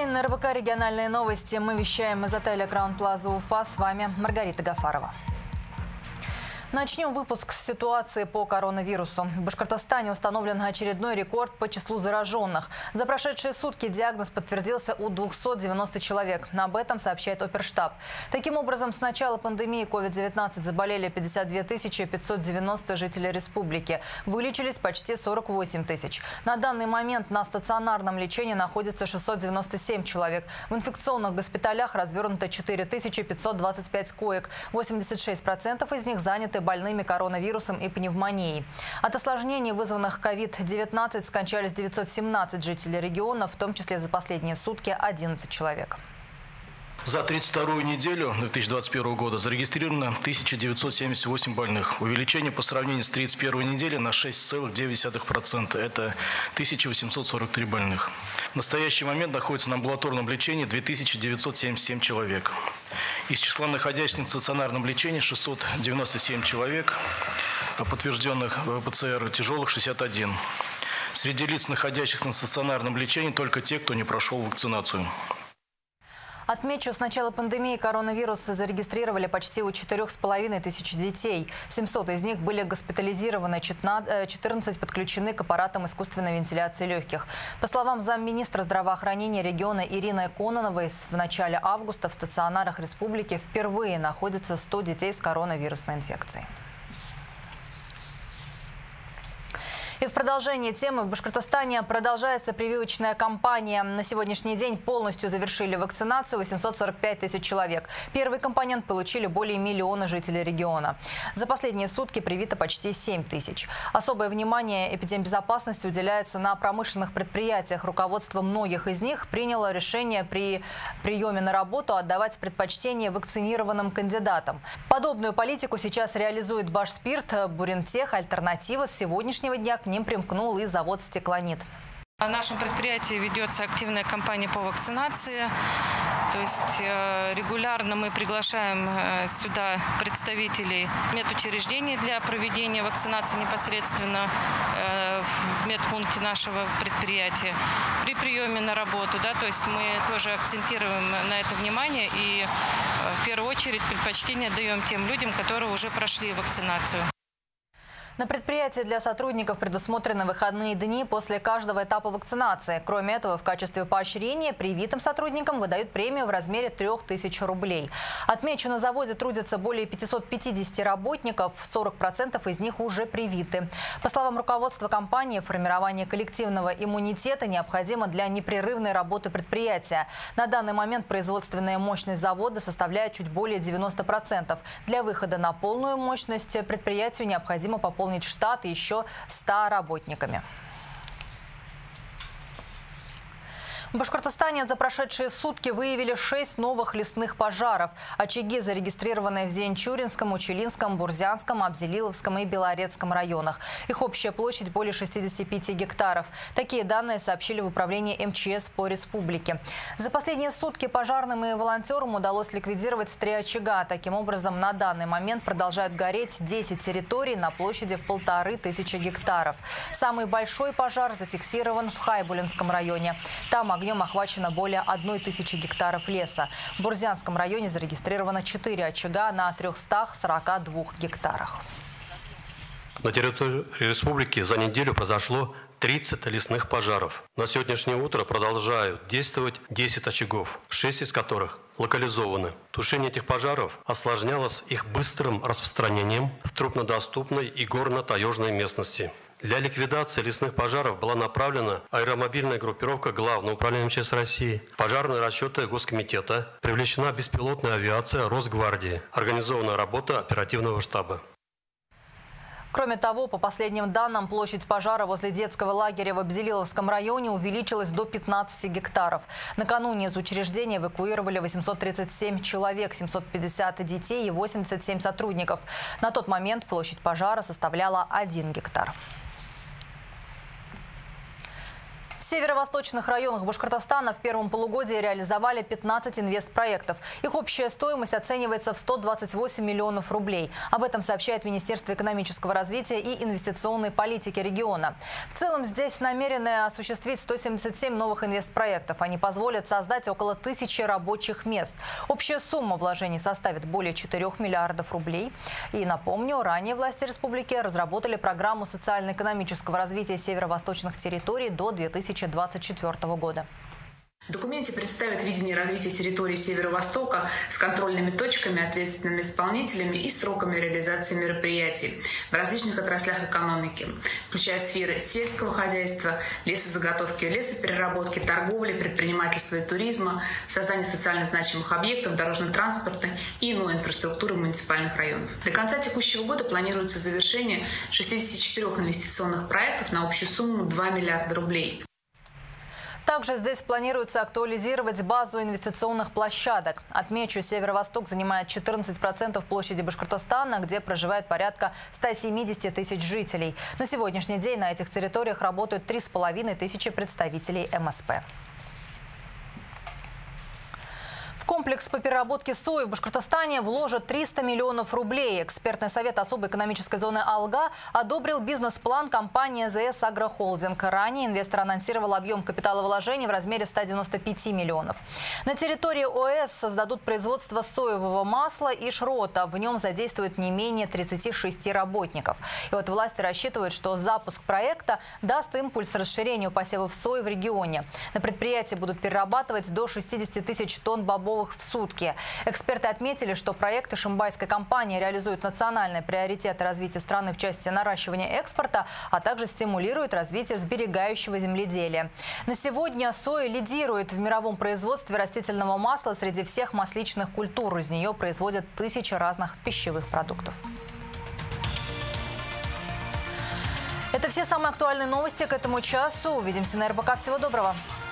день на РБК «Региональные новости». Мы вещаем из отеля «Краун Плаза Уфа». С вами Маргарита Гафарова. Начнем выпуск с ситуации по коронавирусу. В Башкортостане установлен очередной рекорд по числу зараженных. За прошедшие сутки диагноз подтвердился у 290 человек. Об этом сообщает Оперштаб. Таким образом, с начала пандемии COVID-19 заболели 52 590 жителей республики. Вылечились почти 48 тысяч. На данный момент на стационарном лечении находится 697 человек. В инфекционных госпиталях развернуто 4525 коек. 86% из них заняты больными коронавирусом и пневмонией. От осложнений, вызванных COVID-19, скончались 917 жителей региона, в том числе за последние сутки 11 человек. За 32-ю неделю 2021 года зарегистрировано 1978 больных. Увеличение по сравнению с 31-й неделей на 6,9%. Это 1843 больных. В настоящий момент находится на амбулаторном лечении 2977 человек. Из числа находящихся на стационарном лечении 697 человек, подтвержденных ПЦР тяжелых 61. Среди лиц, находящихся на стационарном лечении, только те, кто не прошел вакцинацию. Отмечу, с начала пандемии коронавируса зарегистрировали почти у 4500 детей. 700 из них были госпитализированы, 14 подключены к аппаратам искусственной вентиляции легких. По словам замминистра здравоохранения региона Ирины Кононовой, в начале августа в стационарах республики впервые находится 100 детей с коронавирусной инфекцией. И в продолжении темы в Башкортостане продолжается прививочная кампания. На сегодняшний день полностью завершили вакцинацию 845 тысяч человек. Первый компонент получили более миллиона жителей региона. За последние сутки привито почти 7 тысяч. Особое внимание эпидембезопасности уделяется на промышленных предприятиях. Руководство многих из них приняло решение при приеме на работу отдавать предпочтение вакцинированным кандидатам. Подобную политику сейчас реализует Башспирт, Буринтех, Альтернатива. С сегодняшнего дня к ним примкнул и завод «Стеклонит». На нашем предприятии ведется активная кампания по вакцинации. То есть регулярно мы приглашаем сюда представителей медучреждений для проведения вакцинации непосредственно в медпункте нашего предприятия. При приеме на работу, то есть мы тоже акцентируем на это внимание и в первую очередь предпочтение даем тем людям, которые уже прошли вакцинацию. На предприятии для сотрудников предусмотрены выходные дни после каждого этапа вакцинации. Кроме этого, в качестве поощрения привитым сотрудникам выдают премию в размере 3000 рублей. Отмечу, на заводе трудятся более 550 работников, 40% из них уже привиты. По словам руководства компании, формирование коллективного иммунитета необходимо для непрерывной работы предприятия. На данный момент производственная мощность завода составляет чуть более 90%. Для выхода на полную мощность предприятию необходимо пополнить штат еще 100 работниками. В Башкортостане за прошедшие сутки выявили 6 новых лесных пожаров. Очаги, зарегистрированные в Зенчуринском, Учелинском, Бурзянском, Абзелиловском и Белорецком районах. Их общая площадь более 65 гектаров. Такие данные сообщили в управлении МЧС по республике. За последние сутки пожарным и волонтерам удалось ликвидировать 3 очага. Таким образом, на данный момент продолжают гореть 10 территорий на площади в 1500 гектаров. Самый большой пожар зафиксирован в Хайбулинском районе. Там огнем охвачено более 1000 гектаров леса. В Бурзянском районе зарегистрировано 4 очага на 342 гектарах. На территории республики за неделю произошло 30 лесных пожаров. На сегодняшнее утро продолжают действовать 10 очагов, 6 из которых локализованы. Тушение этих пожаров осложнялось их быстрым распространением в труднодоступной и горно-таежной местности. Для ликвидации лесных пожаров была направлена аэромобильная группировка Главного управления МЧС России, пожарные расчеты Госкомитета, привлечена беспилотная авиация Росгвардии, организована работа оперативного штаба. Кроме того, по последним данным, площадь пожара возле детского лагеря в Абзелиловском районе увеличилась до 15 гектаров. Накануне из учреждения эвакуировали 837 человек, 750 детей и 87 сотрудников. На тот момент площадь пожара составляла 1 гектар. В северо-восточных районах Башкортостана в первом полугодии реализовали 15 инвестпроектов. Их общая стоимость оценивается в 128 миллионов рублей. Об этом сообщает Министерство экономического развития и инвестиционной политики региона. В целом здесь намерены осуществить 177 новых инвестпроектов. Они позволят создать около 1000 рабочих мест. Общая сумма вложений составит более 4 миллиардов рублей. И напомню, ранее власти республики разработали программу социально-экономического развития северо-восточных территорий до 2024 года. В документе представят видение развития территории Северо-Востока с контрольными точками, ответственными исполнителями и сроками реализации мероприятий в различных отраслях экономики, включая сферы сельского хозяйства, лесозаготовки, лесопереработки, торговли, предпринимательства и туризма, создания социально значимых объектов, дорожно-транспортной и иной инфраструктуры муниципальных районов. До конца текущего года планируется завершение 64 инвестиционных проектов на общую сумму 2 миллиарда рублей. Также здесь планируется актуализировать базу инвестиционных площадок. Отмечу, Северо-Восток занимает 14% площади Башкортостана, где проживает порядка 170 тысяч жителей. На сегодняшний день на этих территориях работают 3500 представителей МСП. В комплекс по переработке сои в Башкортостане вложат 300 миллионов рублей. Экспертный совет особой экономической зоны «Алга» одобрил бизнес-план компании ЗС «Агрохолдинг». Ранее инвестор анонсировал объем капиталовложений в размере 195 миллионов. На территории ОС создадут производство соевого масла и шрота. В нем задействуют не менее 36 работников. И вот власти рассчитывают, что запуск проекта даст импульс расширению посевов сои в регионе. На предприятии будут перерабатывать до 60 тысяч тонн бобовых в сутки. Эксперты отметили, что проекты шимбайской компании реализуют национальные приоритеты развития страны в части наращивания экспорта, а также стимулируют развитие сберегающего земледелия. На сегодня соя лидирует в мировом производстве растительного масла среди всех масличных культур. Из нее производят 1000 разных пищевых продуктов. Это все самые актуальные новости к этому часу. Увидимся на РБК. Всего доброго.